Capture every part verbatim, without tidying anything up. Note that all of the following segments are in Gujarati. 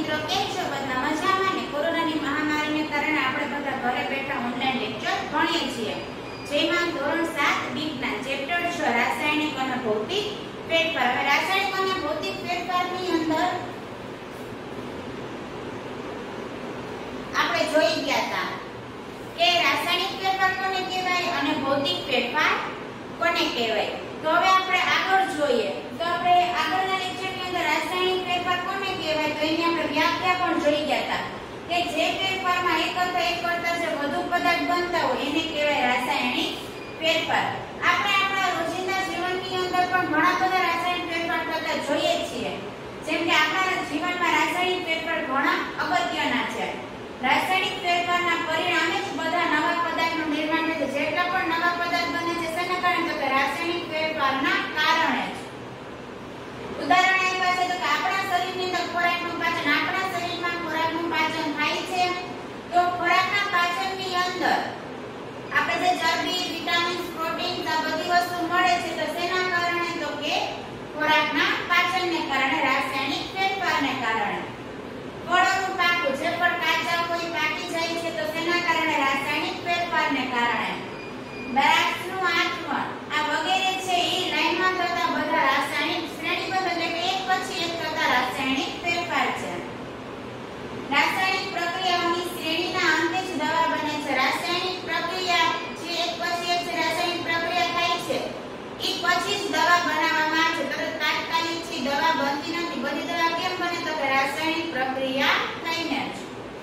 મિત્રો કેમ છો? બધા મજામાં ને? કોરોનાની મહામારીને કારણે આપણે બધા ઘરે બેઠા ઓનલાઈન લેક્ચર ભણીએ છીએ, જેમાં ધોરણ સાત વિજ્ઞાન ચેપ્ટર છ રાસાયણિક અને ભૌતિક ફેરફાર. હવે રાસાયણિક અને ભૌતિક ફેરફારની અંદર આપણે જોઈ ગયા હતા કે રાસાયણિક ફેરફાર કોને કહેવાય અને ભૌતિક ફેરફાર કોને કહેવાય. તો હવે આપણે આગળ જોઈએ. તો આપણે આગળના લેક્ચરની અંદર રાસાયણિક ફેરફાર કોને કહેવાય તો એની આપણે વ્યાખ્યા પણ જોઈ ગયા હતા કે જે ફેરફારમાં એક અથવા એક કરતાં જે વધુ પદાર્થ બનતા હોય એને કહેવાય રાસાયણિક ફેરફાર. આપણે આપણા રોજિંદા જીવનની અંદર પણ ઘણા બધા રાસાયણિક ફેરફાર થતા જોઈએ છીએ. જેમ કે આપણા જીવનમાં રાસાયણિક ફેરફાર ઘણા અગત્યના છે. રાસાયણિક ફેરફારના પરિણામે જ બધા નવા પદાર્થનું નિર્માણ થાય છે. જેટલા પણ નવા પદાર્થ બને છે શેના કારણે? તો કે રાસાયણિક ફેરફારના કારણે જ. ઉદાહરણ આપ્યા છે તો કે આપણા શરીરની અંદર ખોરાકનું પાચન, આપણા શરીરમાં ખોરાકનું પાચન થાય છે. તો ખોરાકના પાચનની અંદર આપણે જે ચરબી, વિટામિન્સ, પ્રોટીન આ બધી વસ્તુ મળે છે તો શેના કારણે? તો કે ખોરાકના પાચનને કારણે, રાસાયણિક ફેરફારને કારણે. ફળોનું પાકું, જે પણ કાચા હોય પાકી જાય છે તો શેના કારણે? રાસાયણિક ફેરફારને કારણે. દ્રાક્ષનું આચમન આ વગેરે છે એ લાઈનમાં થતા બધા રાસાયણિક શ્રેણીબદ્ધ એટલે કે એક પછી એક થતા રાસાયણિક ફેરફાર છે. રાસાયણિક પ્રક્રિયાઓની શ્રેણીના અંતે જ દવા બને છે. રાસાયણિક પ્રક્રિયા જે એક પછી એક રાસાયણિક પ્રક્રિયા થાય છે એ પછી જ દવા બનાવવામાં આવે છે. તરત તાત્કાલિક થી દવા બનતી નથી. બધી દવા કેમ બને? તો કે રાસાયણિક પ્રક્રિયા થઈને જ.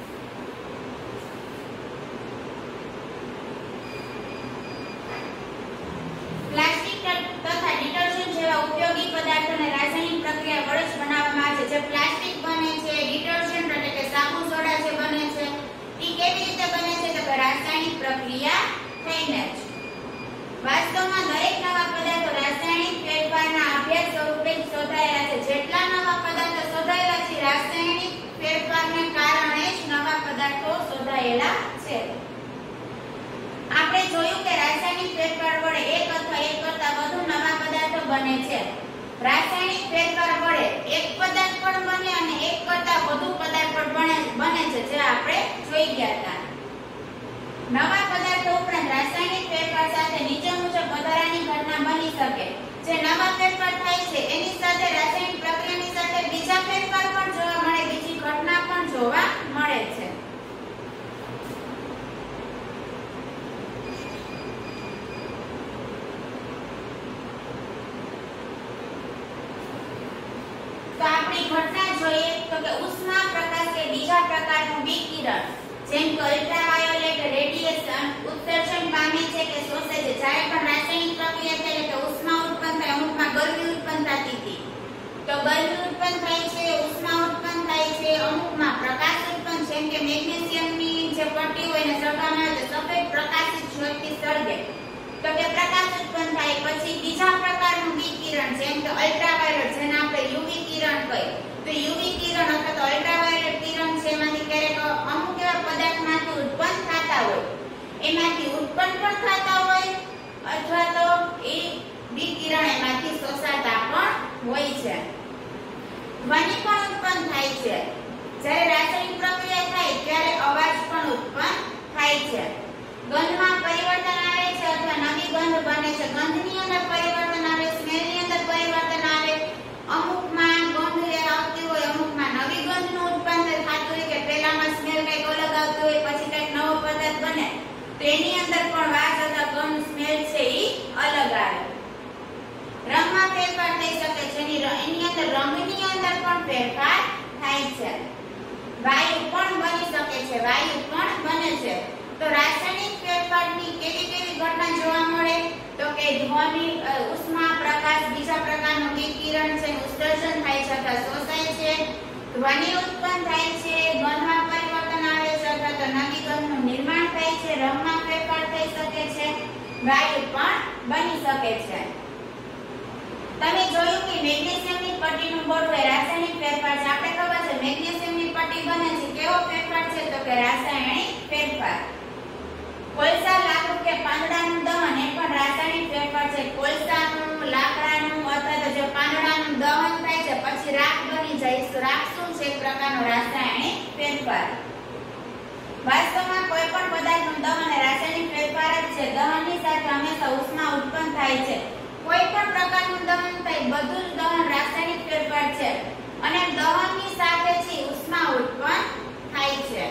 પ્લાસ્ટિક તથા ડિટર્જન્ટ જેવા ઉપયોગી પદાર્થોને રાસાયણિક પ્રક્રિયા વડે જ બનાવવામાં આવે છે. જે પ્લાસ્ટિક બને છે, ડિટર્જન્ટ એટલે કે સાબુ સોડા જે બને છે એ કેવી રીતે બને છે? તો કે રાસાયણિક પ્રક્રિયા થઈને જ. વાસ્તવમાં દરેક નવા પદાર્થો રાસાયણિક ફેરફારના અભ્યાસ સ્વરૂપે જ શોધાયેલા છે. જેટલા નવા પદાર્થો શોધાયેલા છે રાસાયણિક ફેરફારને કારણે જ નવા પદાર્થો શોધાયેલા છે. આપણે જોયું કે રાસાયણિક ફેરફાર વડે એક અથવા એક કરતાં વધુ નવા પદાર્થો બને છે. રાસાયણિક ફેરફાર વડે એક પદાર્થ પણ બને અને એક કરતાં વધુ પદાર્થ પણ બને બને છે, જે આપણે જોઈ ગયા હતા. નવા પદાર્થો ઉપરાંત રાસાયણિક ફેરફાર સાથે નીચે મુજબ વધારાની ઘટના બની શકે. જે નવા ફેરફાર થાય છે એની સાથે રાસાયણિક પ્રક્રિયાની સાથે બીજા ફેરફાર પણ જોવા મળે, બીજી ઘટના પણ જોવા મળે છે. તો આપણી ઘટના જોઈએ તો કે ઉષ્મા પ્રકાશ કે બીજા પ્રકારનું વિકિરણ જેમ કે અલ્ટ્રાવાયોલેટ રેડિયેશન ઉત્સર્જન પામે છે કે શોષે છે. જ્યારે પણ રાસાયણિક પ્રક્રિયા થાય કે ઉષ્મા ઉત્પન્ન થાય, અમુકમાં ગરમી ઉત્પન્ન થતી હતી તો ગરમી ઉત્પન્ન થાય છે, ઉષ્મા ઉત્પન્ન થાય છે. અમુકમાં પ્રકાશ ઉત્પન્ન, જેમ કે મેગ્નેશિયમની જે પટ્ટી હોય ને સળગાવવામાં આવે તો સફેદ પ્રકાશિત જ્યોતિ સળગે તો કે પ્રકાશ ઉત્પન્ન થાય. પછી બીજા પ્રકારનું વિકિરણ જેમ કે અલ્ટ્રાવાયોલેટ જેને આપણે યુવી કિરણ કહીએ તો યુવી કિરણ અથવા તો અલ્ટ્રાવાયોલેટ કિરણ છે એમાંથી ક્યારેક અમુક એવા પદાર્થમાંથી ઉત્પન્ન થતા હોય, એમાંથી ઉત્પન્ન પણ થતા હોય અથવા તો એ વિકિરણ એમાંથી શોષાતા પણ હોય છે. ધ્વનિ પણ ઉત્પન્ન થાય છે. જ્યારે રાસાયણિક પ્રક્રિયા થાય ત્યારે અવાજ પણ ઉત્પન્ન થાય છે. ગંધમાં પરિવર્તન આવે છે અથવા નવી ગંધ બને છે. ગંધની અંદર પરિવર્તન આવે, સ્મેલની અંદર પરિવર્તન આવે. અમુકમાં ગંધ આવતી હોય, અમુકમાં નવી ગંધનું ઉત્પન્ન થતું હોય કે પહેલામાં સ્મેલ કંઈક અલગ આવતી હોય પછી કંઈક નવો પદાર્થ બને તો એની અંદર પણ વાસ અથવા ગંધ સ્મેલ છે એ અલગ આવે. રંગમાં ફેરફાર થઈ શકે છે. એની અંદર રંગની અંદર પણ ફેરફાર થાય છે. વાયુ પણ બની શકે છે, વાયુ પણ બને છે. તો રાસાયણિક ફેરફારની કેવી કેવી ઘટના જોવા મળે? તો કે ધ્વનિ, ઉષ્મા પ્રકાશ, બીજા પ્રકારનું વિકિરણ છે, ઉત્સર્જન થાય છે અથવા શોષાય છે, ધ્વનિ ઉત્પન્ન થાય છે, ગંધમાં પરિવર્તન આવે છે અથવા તો નવી ગંધનું નિર્માણ થાય છે, રંગમાં ફેરફાર થઈ શકે છે, વાયુ પણ બની શકે છે. તમે જોયું કે મેગ્નેશિયમની પટ્ટીનું બોર્ડ હોય રાસાયણિક ફેરફાર છે. આપણે ખબર છે મેગ્નેશિયમની પટ્ટી બને છે, કેવો ફેરફાર છે? તો કે રાસાયણિક ફેરફાર. કોલસા, લાકડું કે પાંદડાનું દહન એ પણ રાસાયણિક ફેરફાર છે. કોલસાનું, લાકડાનું અથવા તો જે પાંદડાનું દહન થાય છે પછી રાખ બની જાય. રાખ શું છે? એક પ્રકારનો રાસાયણિક ફેરફાર. વાસ્તવમાં કોઈ પણ પદાર્થનું દહન એ રાસાયણિક ફેરફાર જ છે. દહનની સાથે હંમેશા ઉષ્મા ઉત્પન્ન થાય છે. કોઈ પણ પ્રકારનું દહન થાય બધું જ દહન રાસાયણિક ફેરફાર છે અને દહનની સાથે જ ઉષ્મા ઉત્પન્ન થાય છે.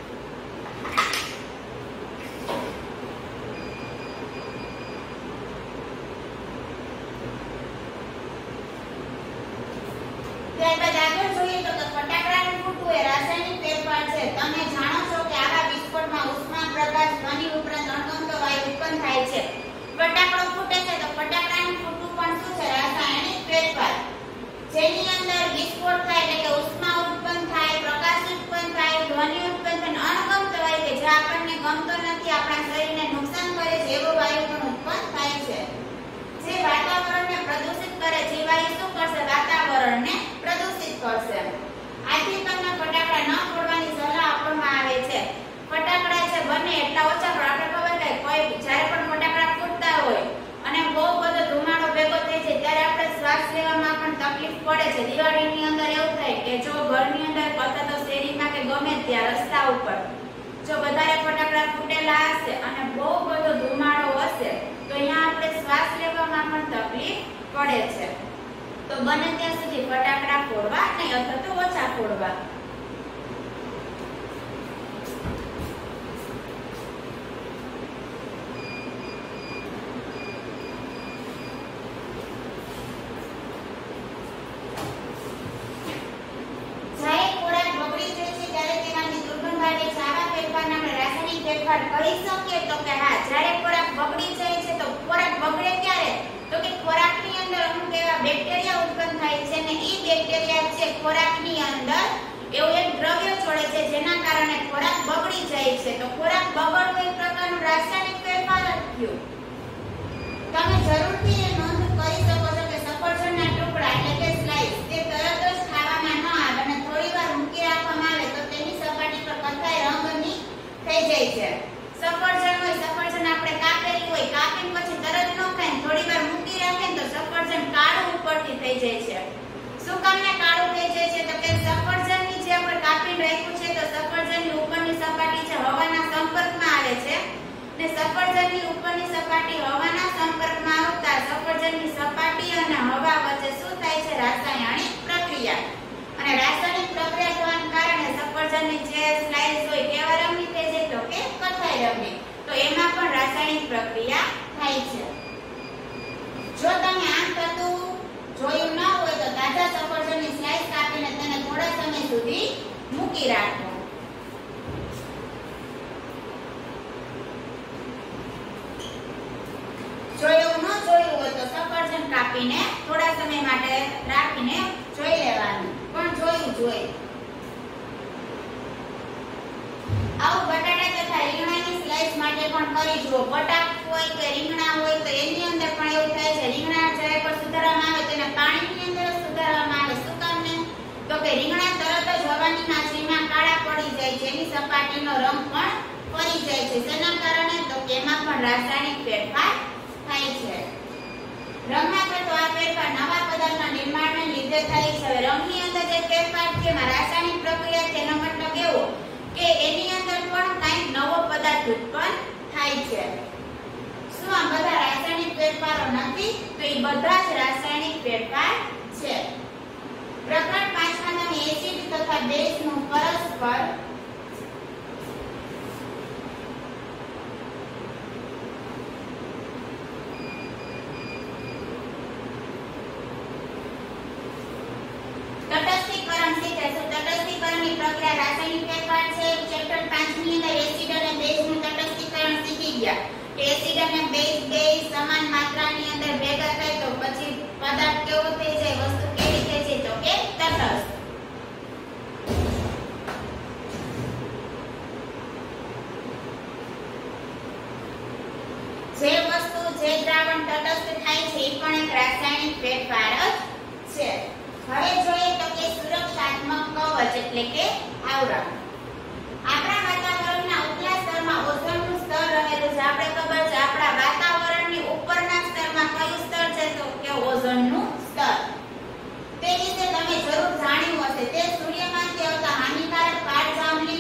ત્યારબાદ આગળ જોઈએ તો કે ફટાકડાનું ફૂટવું એ રાસાયણિક ફેરફાર છે. તમે જાણો છો કે આવા વિસ્ફોટમાં ઉષ્મા, પ્રકાશ, ધ્વનિ ઉપરાંત અણગમતો વાયુ ઉત્પન્ન થાય છે. ફટાકડો ફૂટે છે તો ફટાકડાનું ફૂટવું પણ શું છે? રાસાયણિક ફેરફાર. જેની અંદર વિસ્ફોટ થાય એટલે કે ઉષ્મા ઉત્પન્ન થાય, પ્રકાશ ઉત્પન્ન થાય, ધ્વનિ ઉત્પન્ન થાય, અણગમતો વાયુ કે જે આપણને ગમતો નથી, આપણા શરીરને નુકસાન કરે છે એવો વાયુ પણ ઉત્પન્ન થાય છે. જે વાતાવરણને પ્રદૂષિત કરે છે એ વાયુ શું કરશે? વાતાવરણને પ્રદૂષિત કરશે. આથી તમને ફટાકડા ન ફોડવાની સલાહ આપવામાં આવે છે. ફટાકડા છે બને એટલા ઓછા ફોડો. આપણે ખબર છે કોઈ જ્યારે પણ ફટાકડા ફૂટતા હોય અને બહુ બધો ધુમાડો ભેગો થઈ જાય ત્યારે આપણે શ્વાસ લેવામાં પણ તકલીફ પડે છે. દિવાળીની અંદર એવું થાય કે જો ઘરની અંદર અથવા તો શેરીમાં કે ગમે ત્યાં રસ્તા ઉપર જો વધારે ફટાકડા ફૂટેલા હશે અને બહુ બધો ધુમાડો હશે તો અહીંયા આપણે શ્વાસ લેવામાં પણ તકલીફ પડે છે. તો બને ત્યાં સુધી ફટાકડા ફોડવા નહીં અથવા તો ઓછા ફોડવા. કરી શકીએ તો કે હા, જ્યારે ખોરાક બગડી જાય છે તો ખોરાક બગડે ક્યારે? તો કે ખોરાકની અંદર અમુક એવા બેક્ટેરિયા ઉત્પન્ન થાય છે ને એ બેક્ટેરિયા છે ખોરાકની અંદર એવું એક દ્રવ્ય છોડે છે જેના કારણે ખોરાક બગડી જાય છે. તો ખોરાક બગડવો એક પ્રકારનું રાસાયણિક ફેરફાર જ થયું. તમે જરૂરથી નોંધ કરી શકો છો કે સફરજનના ટુકડા એટલે કે સ્લાઇસ તે તરત જ ખાવામાં ન આવે અને થોડીવાર મૂકી રાખવામાં આવે તો તેની સપાટી પર કથ્થાઈ રંગની થઈ જાય છે. સફરજન હોય, સફરજન આપણે કાપેલી હોય, કાપીને પછી તરત ન ખાય, થોડીવાર મૂકી રાખે તો સફરજન કાળું ઉપરથી થઈ જાય છે. શું કામને કાળું થઈ જાય છે? તો કે સફરજનની જે આપણે કાપીને રાખ્યું છે તો સફરજનની ઉપરની સપાટી છે હવાના સંપર્કમાં આવે છે ને સફરજનની ઉપરની સપાટી હવાના સંપર્કમાં આવતા સફરજનની સપાટી અને હવા વચ્ચે શું થાય છે? રાસાયણિક પ્રક્રિયા. અને રાસાયણિક પ્રક્રિયા થવાના કારણે સફરજનની જે સ્લાઇસ હોય કેવા રંગની થઈ જાય? તો કે કથ્થાઈ રંગની. તો એમાં પણ રાસાયણિક પ્રક્રિયા થાય છે. જો તમે આમ થતું જોયું ન હોય તો તાજા સફરજનની સ્લાઇસ કાપીને તેને થોડા સમય સુધી મૂકી રાખો. જો એવું ન જોયું હોય તો સફરજન કાપીને થોડા સમય માટે રાખીને જોઈ લેવાનું, પણ જોયું જોઈએ. આવું બટાટા તથા રીંગણાની સ્લાઇસ માટે પણ કરી જુઓ. બટાકા હોય કે રીંગણા હોય તો એની અંદર પણ એવું થાય છે. રીંગણા જ્યારે પણ સુધારવામાં આવે તેને પાણીની અંદર સુધારવામાં આવે. શું કામને? તો કે રીંગણા તરત જ હવાની હાજરીમાં કાળા પડી જાય છે, એની સપાટીનો રંગ પણ ફરી જાય છે. તેના કારણે તો કે એમાં પણ રાસાયણિક ફેરફાર થાય છે. રંગમાં થતો આ ફેરફાર નવા પદાર્થના નિર્માણને લીધે થાય છે. હવે રંગની અંદર જે ફેરફાર છે એમાં રાસાયણિક પ્રક્રિયા છે એનો મતલબ એવો કે એની અંદર પણ કંઈક નવો પદાર્થ ઉત્પન્ન થાય છે. શું આ બધા રાસાયણિક ફેરફારો નથી? તો એ બધા જ રાસાયણિક ફેરફાર છે. પ્રકરણ પાંચ માં તમે એસિડ તથા બેઝનું પરસ્પર તટસ્થીકરણ શીખ્યા. તટસ્થીકરણની પ્રક્રિયા રાસાયણિક ફેરફાર છે. ચેપ્ટર પાંચ ની અંદર એસિડ અને બેઝનું તટસ્થીકરણ શીખી ગયા કે એસિડ અને બેઝ બે સમાન માત્રાની અંદર ભેગા થાય તો પછી પદાર્થ કેવો થઈ જાય? વસ્તુ કેવી થઈ જાય? તો કે તટસ્થ. જે વસ્તુ જે દ્રાવણ તટસ્થ થાય છે એ પણ એક રાસાયણિક ફેરફાર જ છે. હવે જોઈએ તો કે સુરક્ષાત્મક કવચ એટલે કે આવરણ. આપણા વાતાવરણના ઉપલા સ્તરમાં ઓઝોનનું સ્તર રહેલું છે. આપણે ખબર છે આપણા વાતાવરણની ઉપરના સ્તરમાં કયું સ્તર છે? તો કે ઓઝોનનું સ્તર. તે વિશે તમે જરૂર જાણ્યું હશે. તે સૂર્યમાંથી આવતા હાનિકારક પારજાંબલી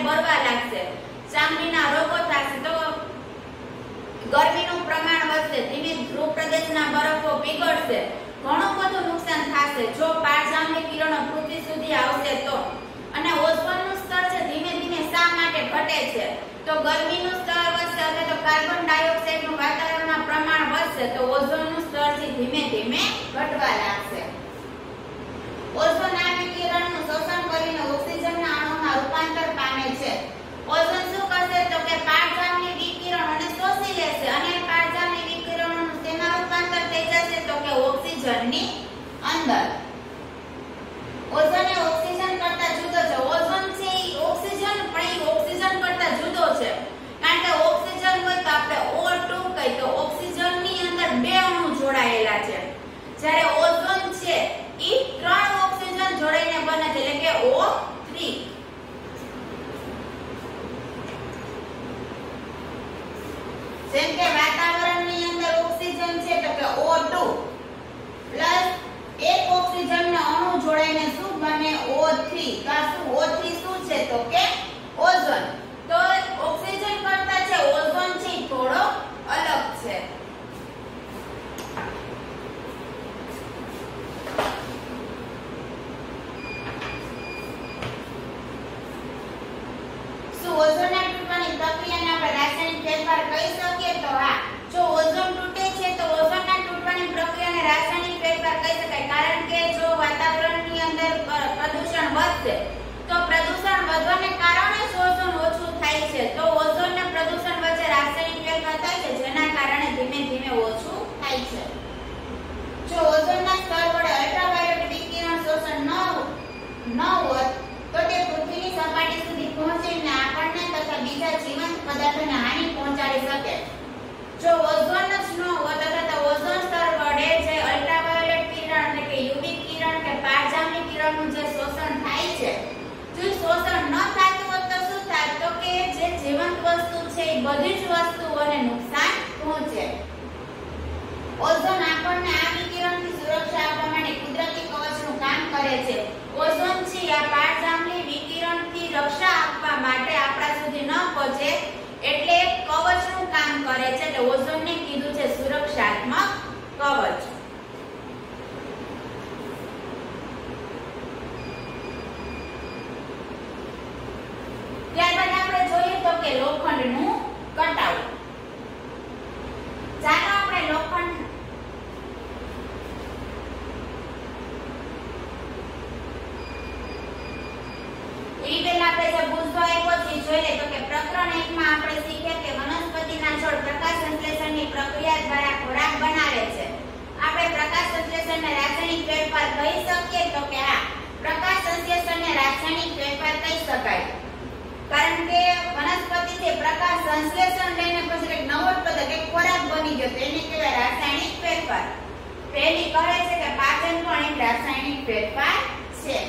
બળવા લાગશે, ચામડીના રોગો થશે, તો ગરમીનું પ્રમાણ વધશે, ધીમે ધ્રુવ પ્રદેશના બરફો પીગળશે, ઘણું બધું નુકસાન થશે જો પારજામની કિરણો પૃથ્વી સુધી આવશે તો. અને ઓઝોનનું સ્તર છે ધીમે ધીમે શા માટે ઘટે છે? તો ગરમીનું સ્તર વધશે એટલે તો કાર્બન ડાયોક્સાઇડનું વાતાવરણમાં પ્રમાણ વધશે, તો ઓઝોનનું સ્તર છે ધીમે ધીમે ઘટવા લાગશે. ઓઝોન આ વિકિરણનું શોષણ કરીને ઓક્સિજનના અણુમાં રૂપાંતર પામે છે. ઓઝોન શું કરશે? તો કે પારજામની વિકિરણોને શોષી લેશે અને પારજામની વિકિરણોનું તેમાં રૂપાંતર થઈ જશે તો કે ઓક્સિજનની અંદર. ઓઝોન એ ઓક્સિજન કરતા જુદો છે. ઓઝોન છે એ ઓક્સિજન પણ એ ઓક્સિજન કરતા જુદો છે, કારણ કે ઓક્સિજન હોય તો આપણે O ટુ કહીએ તો ઓક્સિજનની અંદર બે અણુ જોડાયેલા છે, જ્યારે ઓઝોન છે એ ત્રણ ઓક્સિજન જોડાઈને બને છે એટલે કે O થ્રી. જેમ કે વાતાવરણની અંદર ઓક્સિજન છે તો કે O ટુ પ્લસ એક ઓક્સિજનનો અણુ જોડાઈને શું બને? O three. તો આ શું O થ્રી શું છે? તો કે ઓઝોન. તો ઓક્સિજન કરતા છે ઓઝોન છે થોડો અલગ છે. શું ઓઝોનના તૂટવાની પ્રક્રિયાને આપણે રાસાયણિક ફેરફાર કહી શકીએ? તો હા, જો ઓઝોન તૂટે છે તો ઓઝોનના તૂટવાની પ્રક્રિયાને રાસાયણિક ફેરફાર કહી શકાય, કારણ કે જો વાતાવરણની અંદર પ્રદૂષણ વધશે તો પ્રદૂષણ વધવાને કારણે જ ઓઝોન ઓછું થાય છે, તો ઓઝોન અને પ્રદૂષણ વચ્ચે રાસાયણિક ફેરફાર થાય છે જેના કારણે ધીમે ધીમે ઓછું થાય છે. જો ઓઝોનના સ્તર વડે અલ્ટ્રાવાયોલેટ વિકિરણ શોષણ ન ન હોત તો તે પૃથ્વીની સપાટી સુધી પહોંચીને આપણને તથા બીજા જીવંત પદાર્થોને હાનિ પહોંચાડી શકે. જો ઓઝોન જ ન હોત અથવા તો ઓઝોન સ્તર વડે જે અલ્ટ્રાવાયોલેટ કિરણ એટલે કે યુવી કિરણ કે પારજામની કિરણનું જે શોષણ થાય છે, જો શોષણ ન થતું હોત તો શું થાય? તો કે જે જીવંત વસ્તુ છે એ બધી જ વસ્તુઓને નુકસાન પહોંચે. ઓઝોન આપણને આ વિકિરણથી સુરક્ષા આપવા માટે કુદરતી કવચનું કામ કરે છે. ઓઝોન છે આ પારજામની વિકિરણથી રક્ષા આપવા માટે આપણા સુધી ન પહોંચે એટલે કવચનું કામ કરે છે, એટલે ઓઝોનને કીધું છે સુરક્ષાત્મક કવચ. ત્યારબાદ આપણે જોઈએ તો કે લોખંડનું કટાવ. ચાલો આપણે લોખંડ ઈ પહેલા આપણે જે પૂછતો આપ્યો છે જોઈ લે તો કે પ્રકરણ એક માં આપણે શીખ્યા કે વનસ્પતિના છોડ પ્રકાશ સંશ્લેષણની પ્રક્રિયા દ્વારા ખોરાક બનાવે છે. આપણે પ્રકાશ સંશ્લેષણને રાસાયણિક ફેરફાર કહી શકીએ? તો કે હા, પ્રકાશ સંશ્લેષણને રાસાયણિક ફેરફાર કહી શકાય, કારણ કે વનસ્પતિ છે પ્રકાશ સંશ્લેષણ લઈને પછી એક નવો પદાર્થ એક ખોરાક બની ગયો તો એને કહેવાય રાસાયણિક ફેરફાર. પહેલી કહે છે કે પાચન પણ એક રાસાયણિક ફેરફાર છે.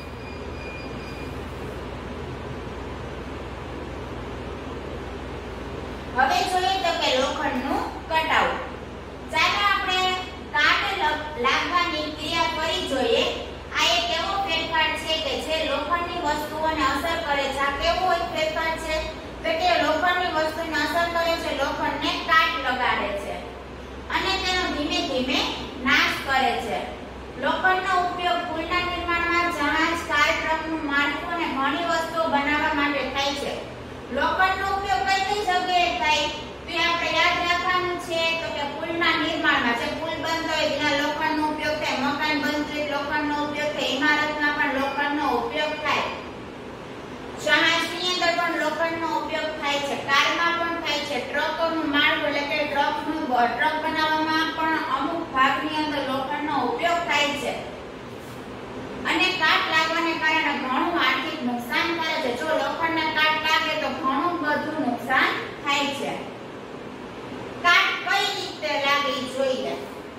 હવે જોઈએ તો કે લોખંડનું કટાવ. ચાલો આપણે કાટ લાગવાની ક્રિયા ફરી જોઈએ. આ એક એવો ફેરફાર છે કે જે લોખંડની વસ્તુઓને અસર કરે છે. આ કેવો એક ફેરફાર છે? તો કે લોખંડની વસ્તુને અસર કરે છે, લોખંડને કાટ લગાડે છે અને તેનો ધીમે ધીમે નાશ કરે છે. લોખંડનો ઉપયોગ પુલના નિર્માણમાં, જહાજ, કાર, ટ્રકનું માળખું અને ઘણી વસ્તુઓ બનાવવા માટે થાય છે. લોખંડનો ઉપયોગ કઈ કઈ જગ્યાએ થાય તો આપણે યાદ રાખવાનું છે તો કે પુલના નિર્માણમાં, જે પુલ બનતો હોય તેના લોખંડનો ઉપયોગ થાય, મકાન બનતું હોય લોખંડનો ઉપયોગ થાય, ઇમારતમાં પણ લોખંડનો ઉપયોગ થાય, જહાજની અંદર પણ લોખંડનો ઉપયોગ થાય છે, કારમાં પણ થાય છે, ટ્રકોનું માળખું એટલે કે ટ્રકનું ટ્રક બનાવવામાં પણ અમુક ભાગની અંદર લોખંડનો ઉપયોગ થાય છે. અને કાટ લાગવાને કારણે ઘણું આર્થિક નુકસાન કરે છે. જો લોખંડને કાટ લાગે તો ઘણું બધું નુકસાન થાય છે. કાટ કઈ રીતે લાગે જોઈએ.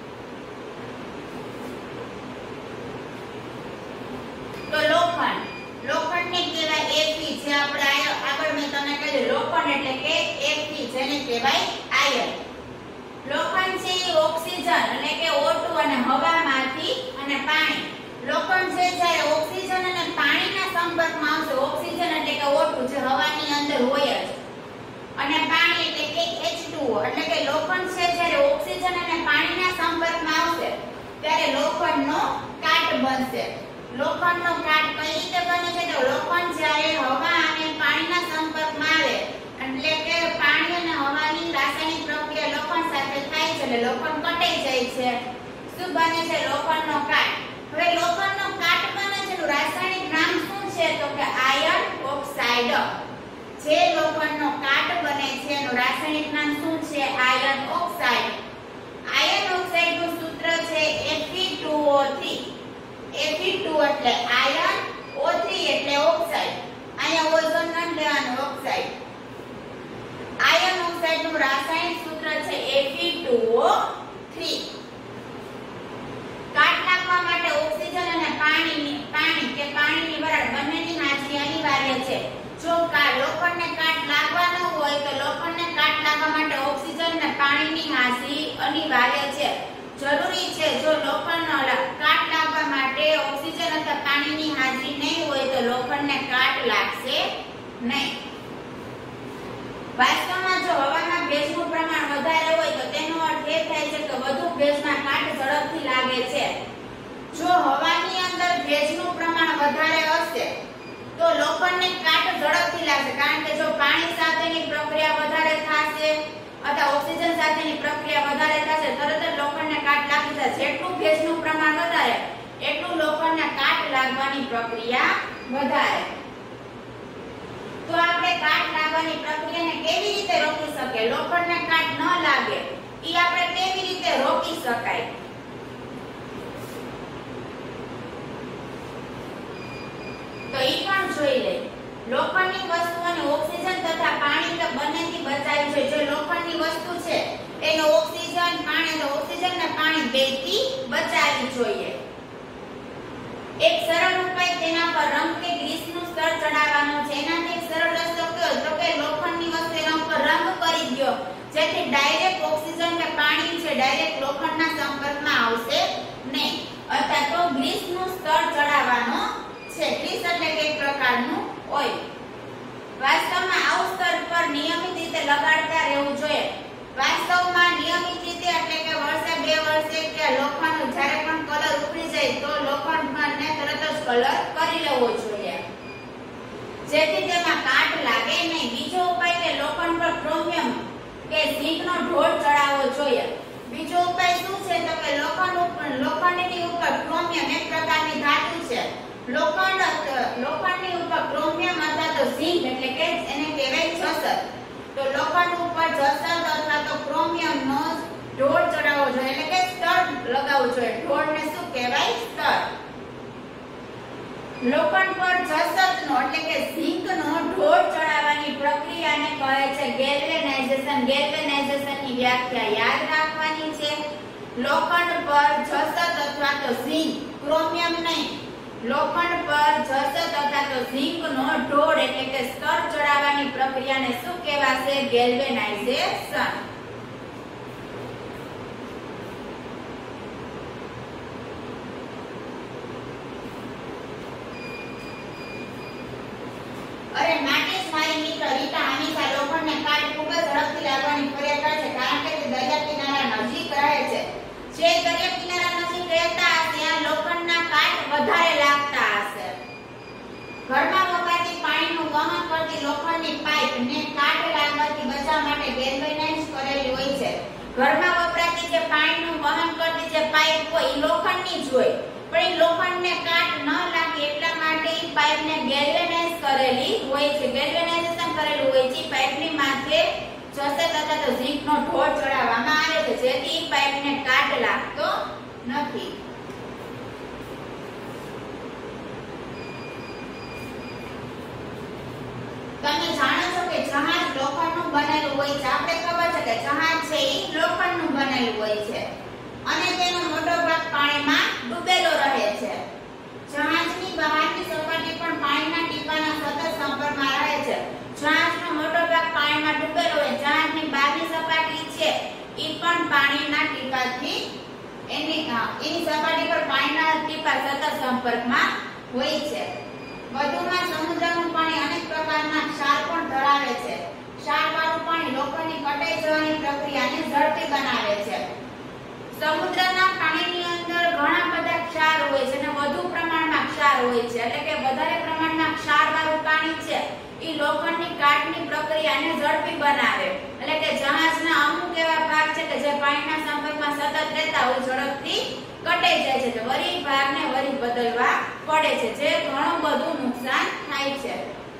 તો લોખંડ લોખંડને કહેવાય Fe, જે આપણે આગળ મેં તમને કહ્યું લોખંડ એટલે કે Fe, જેને કહેવાય આયન. લોખંડ છે એ ઓક્સિજન એટલે કે O ટુ અને હવામાંથી અને પાણી. લોખંડ છે જ્યારે ઓક્સિજન અને પાણીના સંપર્કમાં આવશે, ઓક્સિજન એટલે કે O ટુ જે હવાની અંદર હોય જ, અને પાણી એટલે કે H ટુ O એટલે કે લોખંડ છે જ્યારે ઓક્સિજન અને પાણીના સંપર્કમાં આવશે ત્યારે લોખંડનો કાટ બનશે. લોખંડનો કાટ કઈ રીતે બને છે? તો લોખંડ જ્યારે હવા અને પાણીના સંપર્કમાં આવે એટલે કે પાણી અને હવાની રાસાયણિક પ્રક્રિયા લોખંડ સાથે થાય છે એટલે લોખંડ કટાઈ જાય છે. શું બને છે? લોખંડનો કાટ. હવે લોખંડનો કાટ બને છે એનું રાસાયણિક નામ શું છે? તો કે આયર્ન ઓક્સાઇડ. જે લોખંડનો કાટ બને છે એનું રાસાયણિક નામ શું છે? Iron oxide. આયર્ન ઓક્સાઇડ નું સૂત્ર છે F e two O three. F e two એટલે આયર્ન, O થ્રી એટલે ઓક્સાઇડ. અહીંયા ઓઝોન ન લેવાનું, ઓક્સાઇડ. આયર્ન ઓક્સાઇડ નું રાસાયણિક સૂત્ર છે F e two O three. કાટ લાગવા માટે ઓક્સિજન અને પાણીની પાણી કે પાણીની વરાળ બંનેની હાજરી અનિવાર્ય છે. જો લોખંડને કાટ લાગવાનો હોય તો લોખંડને કાટ લાગવા માટે ઓક્સિજન અને પાણીની હાજરી અનિવાર્ય છે, જરૂરી છે. જો લોખંડનો કાટ લાગવા માટે ઓક્સિજન અથવા પાણીની હાજરી નહીં હોય તો લોખંડને કાટ લાગશે નહીં. વાસ્તવમાં જો હવામાં ભેજનું પ્રમાણ વધારે હોય તો તેનો અર્થ એ થાય છે કે વધુ ભેજમાં કાટ ઝડપથી લાગે છે. જો હવાની અંદર ભેજનું પ્રમાણ વધારે હશે તો લોખંડને કાટ ઝડપથી લાગશે, કારણ કે જો પાણી સાથેની પ્રક્રિયા વધારે થશે અથવા ઓક્સિજન સાથેની પ્રક્રિયા વધારે થશે તરત જ લોખંડને કાટ લાગી જશે. જેટલું ભેજનું પ્રમાણ વધારે એટલું લોખંડને કાટ લાગવાની પ્રક્રિયા વધારે. તો આપણે કાટ લાગવાની પ્રક્રિયાને કેવી રીતે રોકી શકીએ? લોખંડને કાટ ન લાગે ઈ આપણે કેવી રીતે રોકી શકાય? તો ઈ પણ જોઈ લઈએ. લોખંડની વસ્તુઓને ઓક્સિજન તથા પાણી કે બંનેથી બચાવી છે. જે લોખંડની વસ્તુ છે એને ઓક્સિજન, પાણી તો ઓક્સિજન ને પાણી બેથી બચાવવી જોઈએ. એક સરળ ઉપાય તેના પર રંગ કે ગ્રીસનું સ્તર ચડાવવાનો છે. એનાથી એક સરળ રસ્તો કયો? તો કે લોખંડની વસ્તુ એના ઉપર રંગ કરી દો, જેથી ડાયરેક્ટ ઓક્સિજન કે પાણી છે ડાયરેક્ટ લોખંડના સંપર્કમાં આવશે નહીં. અથવા તો ગ્રીસનું સ્તર ચડાવવાનો છે. ગ્રીસ એટલે કે એક પ્રકારનું ઓઇલ. વાસ્તવમાં આવું સ્તર પર નિયમિત રીતે લગાડતા રહેવું જોઈએ. વાસ્તવમાં નિયમિત રીતે એટલે કે વર્ષે બે વર્ષે કે લોખંડ જ્યારે પણ કલર ઉકળી જાય તો લોખંડને તરત જ કલર કરી લેવો જોઈએ, જેથી તેમાં કાટ લાગે નહીં. બીજો ઉપાય કે લોખંડ પર ક્રોમિયમ કે ઝીંકનો ઢોળ ચડાવવો જોઈએ. બીજો ઉપાય શું છે? તો કે લોખંડ ઉપર લોખંડની ઉપર ક્રોમિયમ એક પ્રકારની ધાતુ છે. લોખંડ લોખંડની ઉપર ક્રોમિયમ અથવા તો ઝીંક એટલે કે એને કહેવાય જસત. તો લોખંડ ઉપર જસત અથવા તો ક્રોમિયમનો ઢોળ ચડાવવો જોઈએ એટલે કે સ્તર લગાવવું જોઈએ. ઢોળને શું કહેવાય? સ્તર. લોખંડ પર જસતનો એટલે કે ઝીંકનો ઢોળ ચડાવવાની પ્રક્રિયાને કહે છે ગેલ્વેનાઇઝેશન. ગેલ્વેનાઇઝેશનની વ્યાખ્યા યાદ રાખવાની છે. લોખંડ પર જસત અથવા તો ઝીંક, ક્રોમિયમ નહીં, લોખંડ પર જસત અથવા તો ઝીંકનો ઢોળ એટલે કે સ્તર ચડાવવાની પ્રક્રિયાને શું કહેવાશે? ગેલ્વેનાઇઝેશન. અરે માટે જ મારી મિત્ર રીતા હંમેશા લોખંડને કાટ ખૂબ જ ઝડપથી લાગવાની ફરિયાદ કરે છે, કારણ કે તે દરિયા કિનારા નજીક રહે છે. જે દરિયા કિનારા નજીક રહેતા હશે ત્યાં લોખંડના કાટ વધારે લાગતા હશે. ઘરમાં વપરાતી પાણીનું વહન કરતી લોખંડની પાઇપ ને કાટ લાગવાથી બચાવવા માટે ગેલ્વેનાઇઝ કરેલી હોય છે. ઘરમાં વપરાતી જે પાણીનું વહન કરતી જે પાઇપ હોય એ લોખંડની જ હોય, પણ એ લોખંડને કાટ ન લાગે એટલા માટે એ પાઇપને ગેલ્વેનાઇઝ કરેલી હોય છે. ગેલ્વેનાઇઝેશન કરેલું હોય છે. પાઇપની માથે જસત અથવા તો ઝીંકનો ઢોળ ચડાવવામાં આવે છે, જેથી પાઇપને કાટ લાગતો નથી. તમે જાણો છો કે જહાજ લોખંડનું બનેલું હોય છે. આપણે ખબર છે કે જહાજ છે એ લોખંડનું બનેલું હોય છે અને તેનો મોટો ભાગ પાણીમાં ડૂબેલો રહે છે. જહાજની બહારની સપાટી પણ પાણીના ટીપાના સતત સંપર્કમાં રહે છે. જહાજનો મોટો ભાગ પાણીમાં ડૂબેલો હોય. જહાજની બહારની સપાટી છે એ પણ પાણીના ટીપાથી એની એની સપાટી પર પાણીના ટીપા સતત સંપર્કમાં હોય છે. વધુમાં સમુદ્રનું પાણી અનેક પ્રકારના ક્ષારવાળું પાણી લોખંડની કટાઈ જવાની પ્રક્રિયાને ઝડપી બનાવે છે. સમુદ્રના પાણીની અંદર ઘણા બધા ક્ષાર હોય છે અને વધુ પ્રમાણમાં ક્ષાર હોય છે, એટલે કે વધારે પ્રમાણમાં ક્ષારવાળું પાણી છે ઈ લોખંડની કાટની પ્રક્રિયાને ઝડપી બનાવે. એટલે કે જહાજના અમુક એવા ભાગ છે કે જે પાણીના સંપર્કમાં સતત રહેતા હોય ઝડપથી કટાઈ જાય છે, તો વળી ભાગને વળી બદલવા પડે છે, જે ઘણું બધું નુકસાન થાય છે.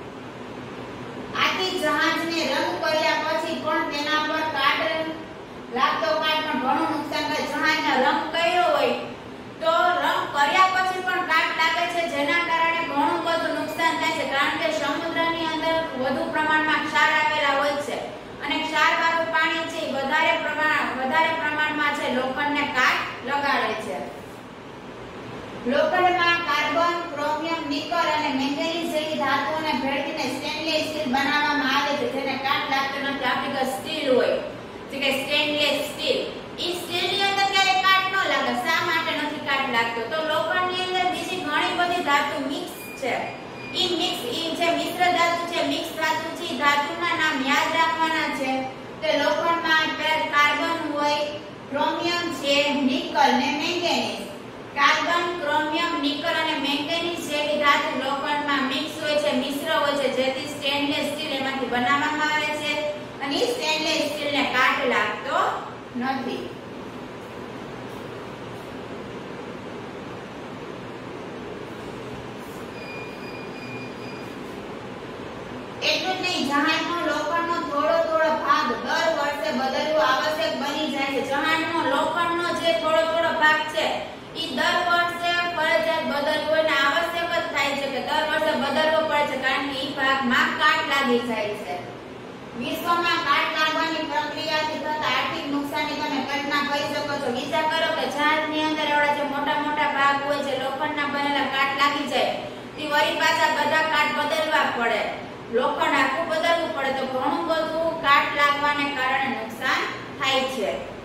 આથી જહાજને રંગ કર્યા પછી પણ તેના પર કાટ લાગતો કાટ પણ ઘણું નુકસાન કરે. જહાજનો રંગ કર્યો હોય તો રંગ કર્યા પછી પણ કાટ લાગે છે, જેના કારણે ઘણું બધું નુકસાન થાય છે, કારણ કે સમુદ્રની અંદર વધુ પ્રમાણમાં ક્ષાર આવેલા હોય છે અને ક્ષારવાળું પાણી છે વધારે પ્રમાણ વધારે પ્રમાણમાં છે લોખંડને કાટ લગાડે છે. લોખંડમાં કાર્બન, ક્રોમિયમ, નિકલ અને મેંગેનીઝ જેવી ધાતુઓને ભેળવીને સ્ટેનલેસ સ્ટીલ બનાવવામાં આવે છે, જેને કાટ લાગતો નથી. આપણી પાસે સ્ટીલ હોય જે કે સ્ટેનલેસ સ્ટીલ, ઈ સ્ટીલની અંદર ક્યારે કાટ ન લાગે. શા માટે નથી કાટ લાગતો? તો લોખંડની અંદર બીજી ઘણી બધી ધાતુ મિક્સ છે. ઈ મિક્સ ઈ જે મિશ્ર ધાતુ છે, મિક્સ ધાતુ છે, ઈ ધાતુના નામ યાદ રાખવાના છે. તે લોખંડમાં કાર્બન હોય, ક્રોમિયમ છે, નિકલ ને મેંગેનીઝ. કાર્બન, ક્રોમિયમ, નિકલ અને મેંગેનીઝ જેવી ધાતુ લોખંડમાં મિક્સ હોય છે, મિશ્ર હોય છે, જેથી સ્ટેનલેસ સ્ટીલ એમાંથી બનાવવામાં આવે છે અને સ્ટેનલેસ સ્ટીલને કાટ લાગતો નથી. એટલું જ નહીં, જહાજનો લોખંડનો થોડો થોડો ભાગ દર વર્ષે બદલવો આવશ્યક બની જાય છે. જહાજનો લોખંડનો જે થોડો થોડો ભાગ છે ઈ દર વર્ષે ફરજિયાત બદલવો અને આવશ્યક જ થાય છે કે દર વર્ષે બદલવો પડે છે, કારણ કે ઈ ભાગમાં કાટ લાગી જાય છે. વિશ્વમાં કાટ લાગવાની પ્રક્રિયાથી થતા આર્થિક નુકસાનની તમે કલ્પના કરી શકો છો. વિચાર કરો કે જહાજની અંદર એવડા જે મોટા મોટા ભાગ હોય છે લોખંડના બનેલા, કાટ લાગી જાય તે વળી પાછા બધા કાટ બદલવા પડે, લોખંડ આખું બદલવું પડે, તો ઘણું બધું કાટ લાગવાને કારણે નુકસાન થાય છે.